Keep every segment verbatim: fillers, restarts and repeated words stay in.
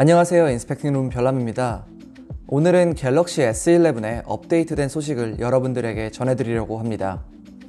안녕하세요, 인스펙팅룸 별남입니다. 오늘은 갤럭시 에스 일레븐의 업데이트된 소식을 여러분들에게 전해드리려고 합니다.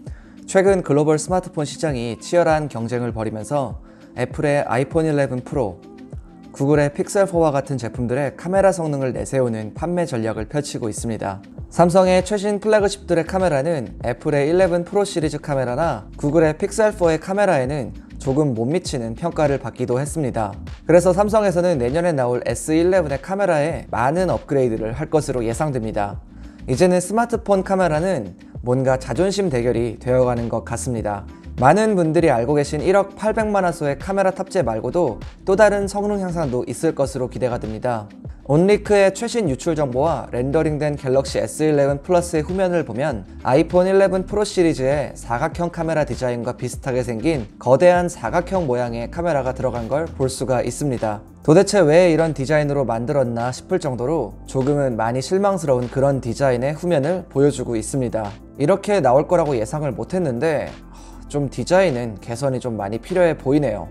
최근 글로벌 스마트폰 시장이 치열한 경쟁을 벌이면서 애플의 아이폰 일레븐 프로, 구글의 픽셀 포와 같은 제품들의 카메라 성능을 내세우는 판매 전략을 펼치고 있습니다. 삼성의 최신 플래그십들의 카메라는 애플의 일레븐 프로 시리즈 카메라나 구글의 픽셀 포의 카메라에는 조금 못 미치는 평가를 받기도 했습니다. 그래서 삼성에서는 내년에 나올 에스 일레븐의 카메라에 많은 업그레이드를 할 것으로 예상됩니다. 이제는 스마트폰 카메라는 뭔가 자존심 대결이 되어가는 것 같습니다. 많은 분들이 알고 계신 일억 팔백만 화소의 카메라 탑재 말고도 또 다른 성능 향상도 있을 것으로 기대가 됩니다. 온리크의 최신 유출 정보와 렌더링된 갤럭시 에스 일레븐 플러스의 후면을 보면 아이폰 일레븐 프로 시리즈의 사각형 카메라 디자인과 비슷하게 생긴 거대한 사각형 모양의 카메라가 들어간 걸 볼 수가 있습니다. 도대체 왜 이런 디자인으로 만들었나 싶을 정도로 조금은 많이 실망스러운 그런 디자인의 후면을 보여주고 있습니다. 이렇게 나올 거라고 예상을 못했는데 좀 디자인은 개선이 좀 많이 필요해 보이네요.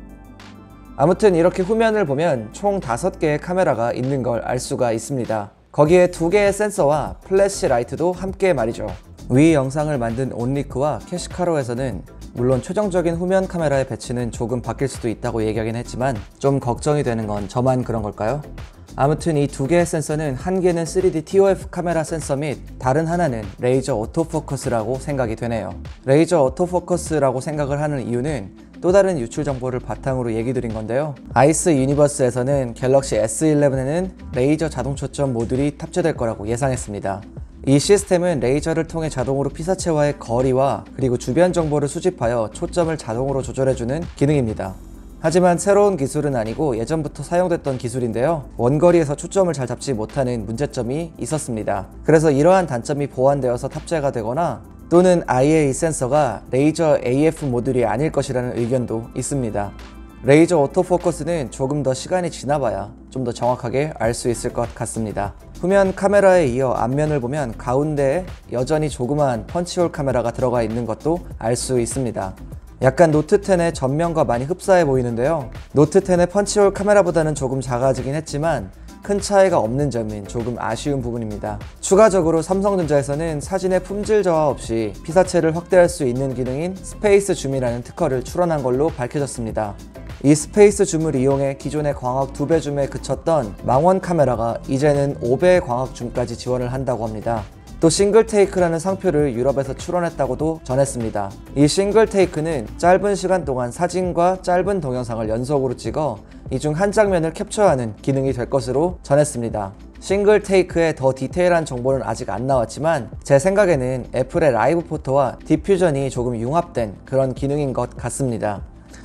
아무튼 이렇게 후면을 보면 총 다섯 개의 카메라가 있는 걸 알 수가 있습니다. 거기에 두 개의 센서와 플래시 라이트도 함께 말이죠. 위 영상을 만든 온리크와 캐시카로에서는 물론 최종적인 후면 카메라의 배치는 조금 바뀔 수도 있다고 얘기하긴 했지만 좀 걱정이 되는 건 저만 그런 걸까요? 아무튼 이 두 개의 센서는 한 개는 쓰리디 티오에프 카메라 센서 및 다른 하나는 레이저 오토포커스라고 생각이 되네요. 레이저 오토포커스라고 생각을 하는 이유는 또 다른 유출 정보를 바탕으로 얘기 드린 건데요. 아이스 유니버스에서는 갤럭시 에스 일레븐에는 레이저 자동 초점 모듈이 탑재될 거라고 예상했습니다. 이 시스템은 레이저를 통해 자동으로 피사체와의 거리와 그리고 주변 정보를 수집하여 초점을 자동으로 조절해주는 기능입니다. 하지만 새로운 기술은 아니고 예전부터 사용됐던 기술인데요. 원거리에서 초점을 잘 잡지 못하는 문제점이 있었습니다. 그래서 이러한 단점이 보완되어서 탑재가 되거나 또는 아예 이 센서가 레이저 에이에프 모듈이 아닐 것이라는 의견도 있습니다. 레이저 오토포커스는 조금 더 시간이 지나봐야 좀 더 정확하게 알 수 있을 것 같습니다. 후면 카메라에 이어 앞면을 보면 가운데에 여전히 조그마한 펀치홀 카메라가 들어가 있는 것도 알 수 있습니다. 약간 노트 텐의 전면과 많이 흡사해 보이는데요. 노트 텐의 펀치홀 카메라보다는 조금 작아지긴 했지만 큰 차이가 없는 점은 조금 아쉬운 부분입니다. 추가적으로 삼성전자에서는 사진의 품질 저하 없이 피사체를 확대할 수 있는 기능인 스페이스 줌이라는 특허를 출원한 걸로 밝혀졌습니다. 이 스페이스 줌을 이용해 기존의 광학 두 배 줌에 그쳤던 망원 카메라가 이제는 오 배의 광학 줌까지 지원을 한다고 합니다. 또 싱글 테이크라는 상표를 유럽에서 출원했다고도 전했습니다. 이 싱글 테이크는 짧은 시간 동안 사진과 짧은 동영상을 연속으로 찍어 이 중 한 장면을 캡처하는 기능이 될 것으로 전했습니다. 싱글 테이크의 더 디테일한 정보는 아직 안 나왔지만 제 생각에는 애플의 라이브 포토와 디퓨전이 조금 융합된 그런 기능인 것 같습니다.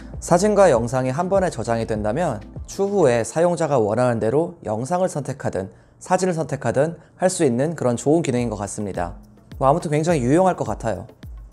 사진과 영상이 한 번에 저장이 된다면 추후에 사용자가 원하는 대로 영상을 선택하든 사진을 선택하든 할 수 있는 그런 좋은 기능인 것 같습니다. 뭐 아무튼 굉장히 유용할 것 같아요.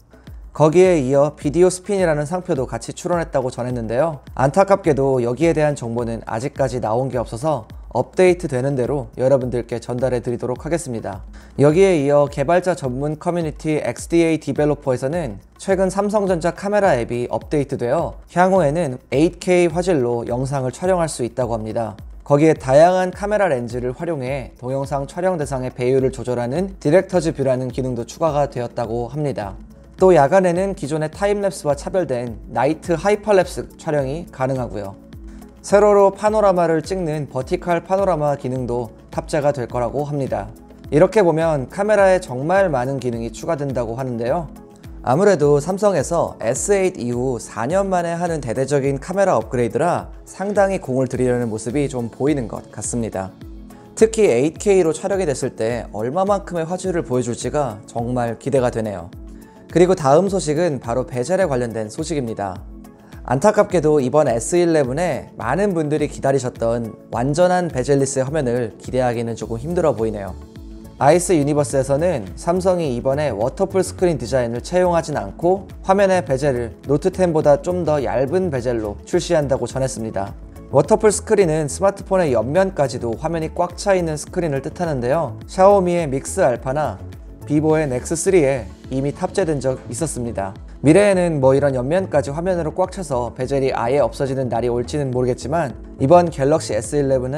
거기에 이어 비디오 스핀이라는 상표도 같이 출원했다고 전했는데요. 안타깝게도 여기에 대한 정보는 아직까지 나온 게 없어서 업데이트 되는 대로 여러분들께 전달해 드리도록 하겠습니다. 여기에 이어 개발자 전문 커뮤니티 엑스디에이 디벨로퍼에서는 최근 삼성전자 카메라 앱이 업데이트되어 향후에는 에이트 케이 화질로 영상을 촬영할 수 있다고 합니다. 거기에 다양한 카메라 렌즈를 활용해 동영상 촬영 대상의 배율을 조절하는 디렉터즈 뷰라는 기능도 추가가 되었다고 합니다. 또 야간에는 기존의 타임랩스와 차별된 나이트 하이퍼랩스 촬영이 가능하고요. 세로로 파노라마를 찍는 버티컬 파노라마 기능도 탑재가 될 거라고 합니다. 이렇게 보면 카메라에 정말 많은 기능이 추가된다고 하는데요. 아무래도 삼성에서 에스 에잇 이후 사 년 만에 하는 대대적인 카메라 업그레이드라 상당히 공을 들이려는 모습이 좀 보이는 것 같습니다. 특히 에이트 케이로 촬영이 됐을 때 얼마만큼의 화질을 보여줄지가 정말 기대가 되네요. 그리고 다음 소식은 바로 베젤에 관련된 소식입니다. 안타깝게도 이번 에스 일레븐에 많은 분들이 기다리셨던 완전한 베젤리스의 화면을 기대하기는 조금 힘들어 보이네요. 아이스 유니버스에서는 삼성이 이번에 워터풀 스크린 디자인을 채용하진 않고 화면의 베젤을 노트 텐보다 좀 더 얇은 베젤로 출시한다고 전했습니다. 워터풀 스크린은 스마트폰의 옆면까지도 화면이 꽉 차 있는 스크린을 뜻하는데요. 샤오미의 믹스 알파나 비보의 넥스 쓰리에 이미 탑재된 적 있었습니다. 미래에는 뭐 이런 옆면까지 화면으로 꽉 차서 베젤이 아예 없어지는 날이 올지는 모르겠지만 이번 갤럭시 에스 일레븐은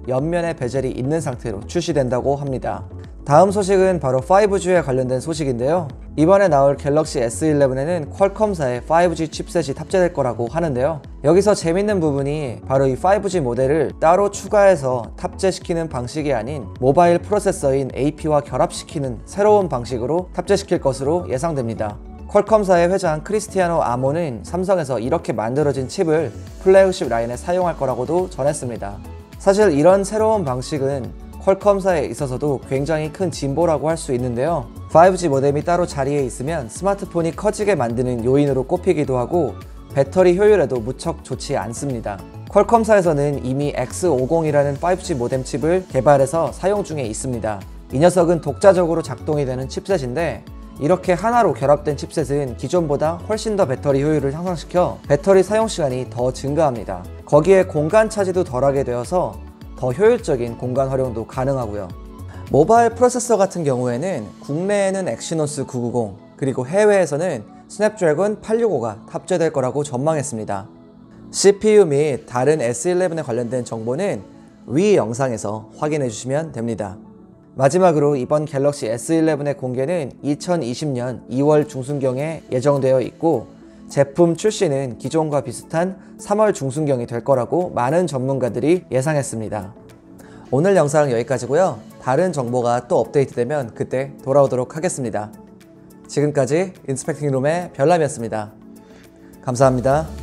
옆면에 베젤이 있는 상태로 출시된다고 합니다. 다음 소식은 바로 파이브지에 관련된 소식인데요. 이번에 나올 갤럭시 에스 일레븐에는 퀄컴사의 파이브지 칩셋이 탑재될 거라고 하는데요. 여기서 재밌는 부분이 바로 이 파이브지 모델을 따로 추가해서 탑재시키는 방식이 아닌 모바일 프로세서인 에이피와 결합시키는 새로운 방식으로 탑재시킬 것으로 예상됩니다. 퀄컴사의 회장 크리스티아노 아모는 삼성에서 이렇게 만들어진 칩을 플래그십 라인에 사용할 거라고도 전했습니다. 사실 이런 새로운 방식은 퀄컴사에 있어서도 굉장히 큰 진보라고 할 수 있는데요. 파이브지 모뎀이 따로 자리에 있으면 스마트폰이 커지게 만드는 요인으로 꼽히기도 하고 배터리 효율에도 무척 좋지 않습니다. 퀄컴사에서는 이미 엑스 오십이라는 파이브지 모뎀 칩을 개발해서 사용 중에 있습니다. 이 녀석은 독자적으로 작동이 되는 칩셋인데 이렇게 하나로 결합된 칩셋은 기존보다 훨씬 더 배터리 효율을 향상시켜 배터리 사용시간이 더 증가합니다. 거기에 공간 차지도 덜하게 되어서 더 효율적인 공간 활용도 가능하고요. 모바일 프로세서 같은 경우에는 국내에는 엑시노스 구백구십 그리고 해외에서는 스냅드래곤 팔백육십오가 탑재될 거라고 전망했습니다. 씨피유 및 다른 에스 일레븐에 관련된 정보는 위 영상에서 확인해 주시면 됩니다. 마지막으로 이번 갤럭시 에스 일레븐의 공개는 이천이십 년 이월 중순경에 예정되어 있고 제품 출시는 기존과 비슷한 삼월 중순경이 될 거라고 많은 전문가들이 예상했습니다. 오늘 영상은 여기까지고요. 다른 정보가 또 업데이트되면 그때 돌아오도록 하겠습니다. 지금까지 인스펙팅룸의 별남이었습니다. 감사합니다.